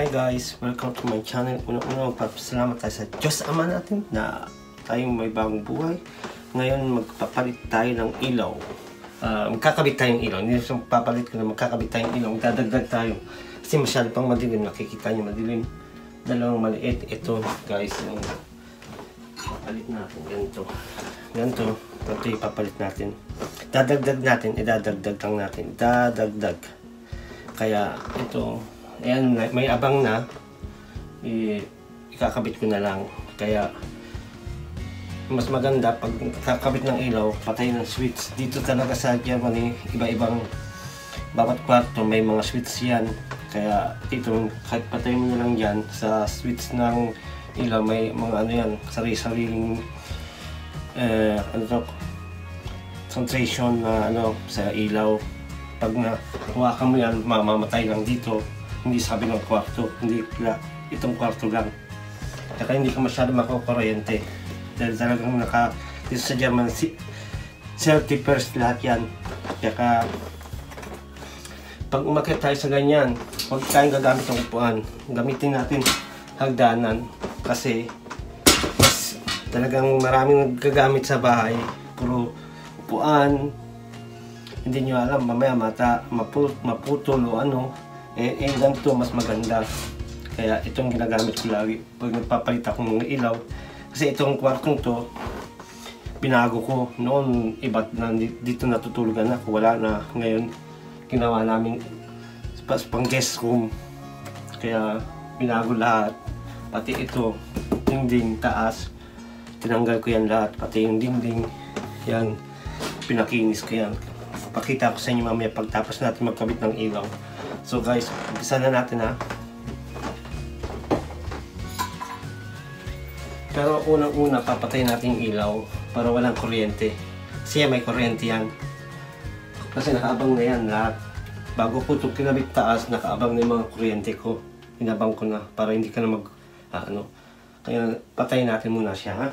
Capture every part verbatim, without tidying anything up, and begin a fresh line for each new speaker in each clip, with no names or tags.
Hi guys, welcome to my channel. Una-una magpapasalamat tayo sa Diyos Ama natin na tayong may bagong buhay. Ngayon magpapalit tayo ng ilaw. Uh, magkakabit tayong ilaw. Hindi sa papalit ko na magkakabit tayong ilaw. Magdadagdag tayo. Kasi masyado pang madilim. Nakikita nyo madilim. Dalawang maliit. Ito guys, yung papalit natin. Ganito. Ganito. Ito yung papalit natin. Dadagdag natin. Idadagdag lang natin. Dadagdag. Kaya ito, ayan, may abang na, i ikakabit ko na lang. Kaya mas maganda pag kakabit ng ilaw, patay ng switch. Dito talaga sa Germany, iba-ibang bawat kwarto may mga switch yan. Kaya dito, kahit patay mo na lang yan sa switch ng ilaw, may mga ano yan, sarili-sariling eh, ano to, concentration na ano sa ilaw. Pag nakuhakan mo yan, mamamatay lang dito. Hindi sabi ng kwarto, hindi itong kwarto lang. Kaya hindi ka masyado makakuryente. Dahil talagang naka, dito sa German, safety first lahat yan. Kaya pag umakyat tayo sa ganyan, huwag tayong gagamit ng upuan. Gamitin natin hagdanan. Kasi mas, talagang maraming nagagamit sa bahay. Puro upuan. Hindi nyo alam, mamaya mata, maput, maputol o ano, eh, eh ganito mas maganda. Kaya itong ginagamit ko lagi pag nagpapalit ako ng ilaw. Kasi itong kwartong to, binago ko. Noon, iba na dito natutulugan ako, wala na. Ngayon, ginawa namin pang guest room. Kaya binago lahat. Pati ito, dingding, taas. Tinanggal ko yan lahat, pati yung dingding. Yan, pinakinis ko yan. Pakita ko sa inyo mamaya pagtapos natin magkabit ng ilaw. So guys, umpisa na natin ha. Pero unang-una papatay natin yung ilaw para walang kuryente. Kasi may kuryente yan. Kasi nakaabang na yan lahat. Bago ko ito kinabit taas, nakaabang na yung mga kuryente ko. Inabang ko na para hindi ka na mag... Ah, ano. Kaya patayin natin muna siya ha.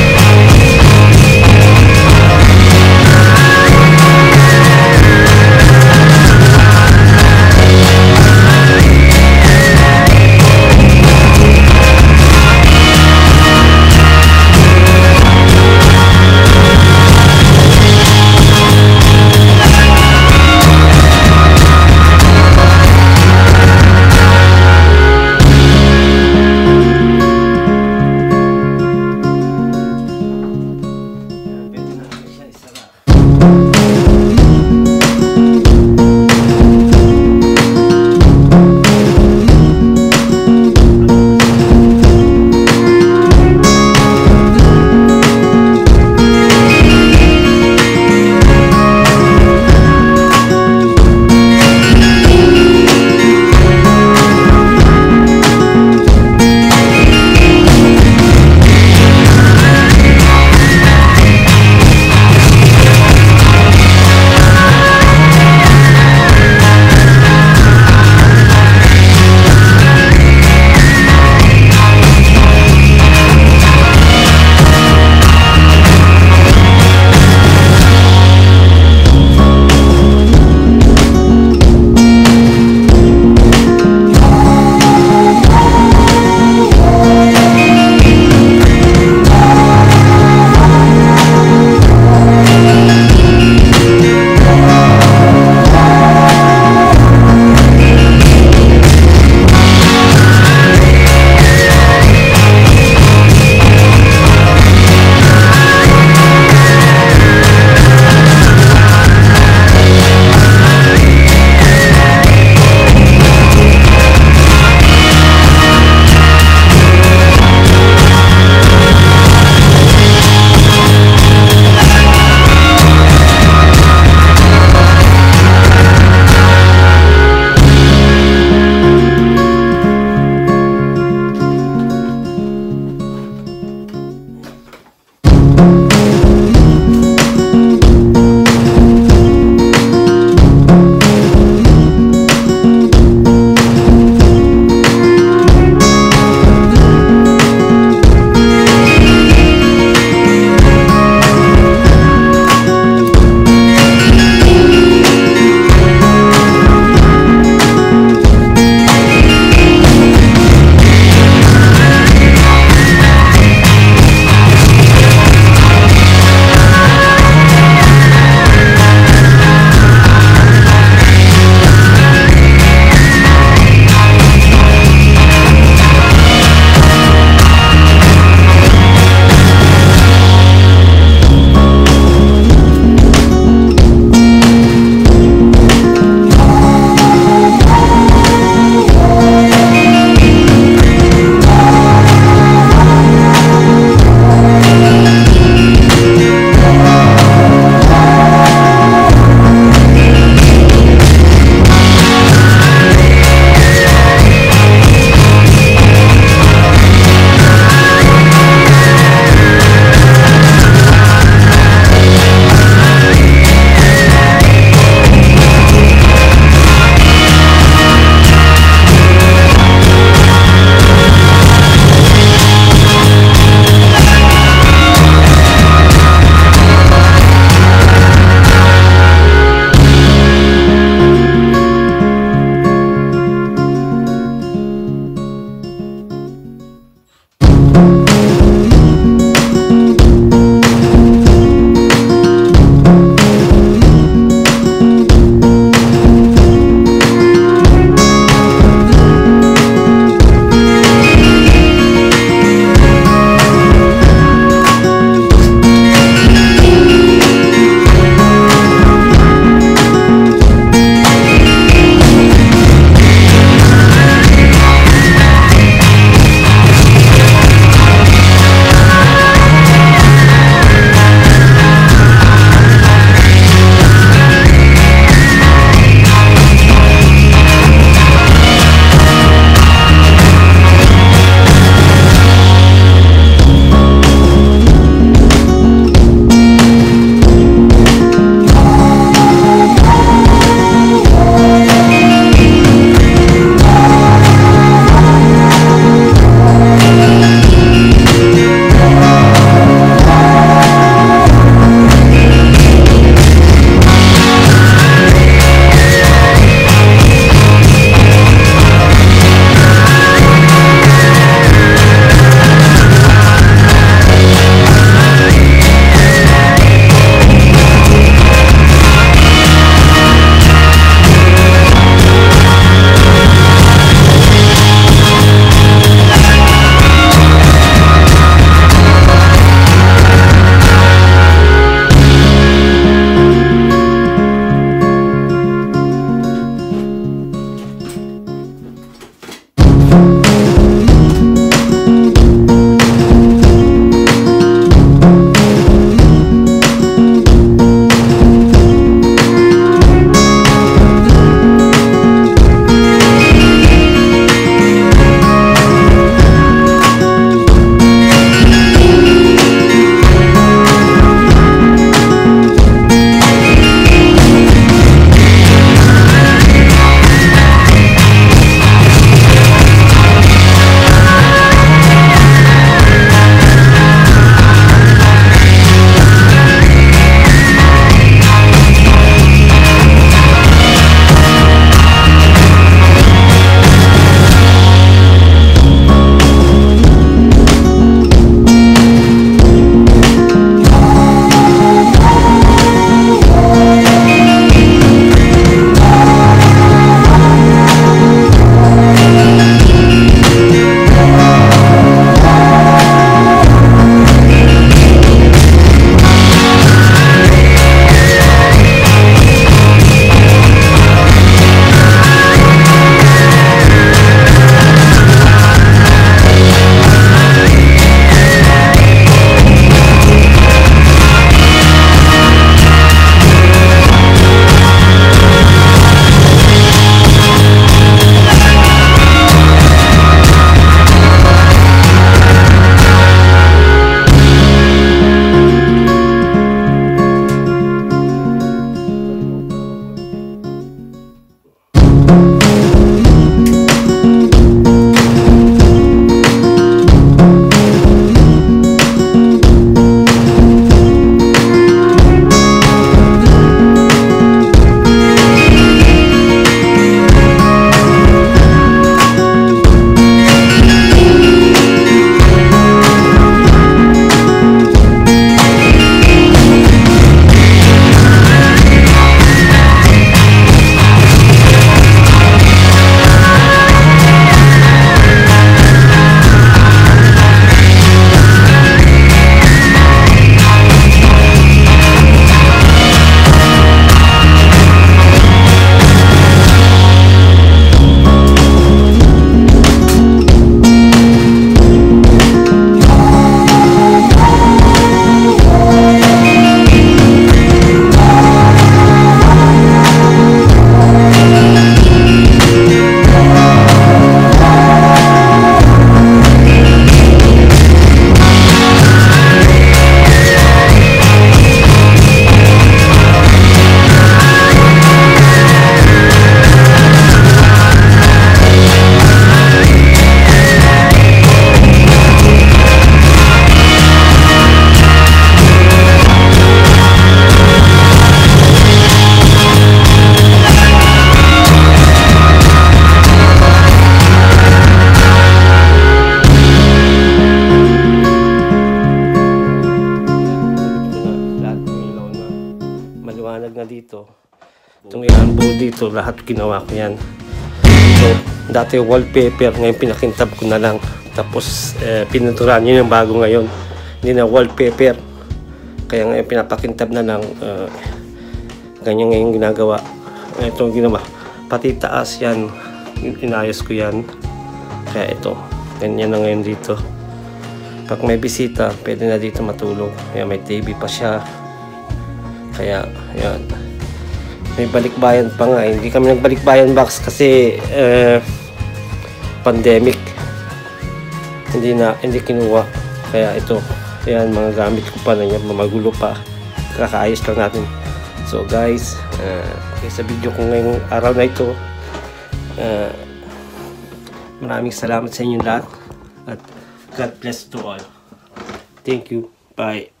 ito lahat ginawa ko yan. So dati wallpaper, ngayon pinakintab ko na lang, tapos eh, pinunturan yun yung bago ngayon, hindi na wallpaper, kaya ngayon pinapakintab na lang. Uh, ganyan ngayon ginagawa. Ito ginawa, pati taas yan inayos ko yan, kaya ito ganyan na ngayon dito. Pag may bisita, pwede na dito matulog. Kaya may T V pa siya. Kaya, yan. May balikbayan pa nga. Hindi kami nagbalikbayan box kasi eh, pandemic. Hindi na, hindi kinuha. Kaya ito, yan, mga gamit ko pa na yan. Magulo pa. Kakaayos lang natin. So guys, uh, sa video ko ngayong araw na ito, uh, maraming salamat sa inyong lahat. At God bless to all. Thank you. Bye.